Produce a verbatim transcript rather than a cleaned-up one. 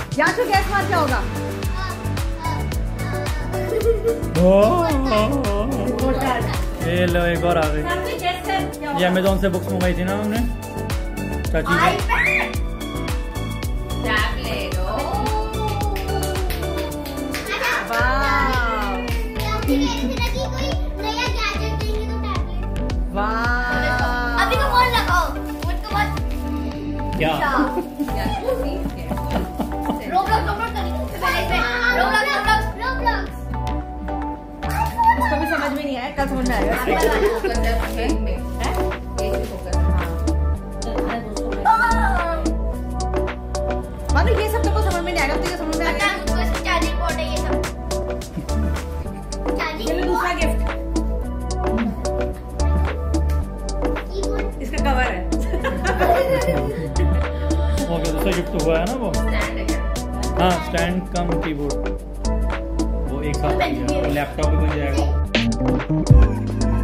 यहाँ तो गैस मार क्या होगा? ये लो एक और आ गई। ये अमेज़न से बुक्स मंगाई थी ना हमने चाची ने। अभी तो फोन लगाओ, मुझको मत क्या रोब्लॉक्स डाउनलोड करेंगे पहले से। रोब्लॉक्स रोब्लॉक्स रोब्लॉक्स उसको भी समझ में नहीं आया, कल समझ में आएगा। मानो ये सब तो समझ में नहीं आएगा, तो ये समझ में आएगा। मुझको इसकी चार्जिंग पोर्ट है ये सब। चार्जिंग दूसरा गिफ्ट इसका कवर है। ओके दूसरा गिफ्ट हुआ है ना वो। हाँ स्टैंड कम कीबोर्ड वो एक साथ लैपटॉप भी बन जाएगा।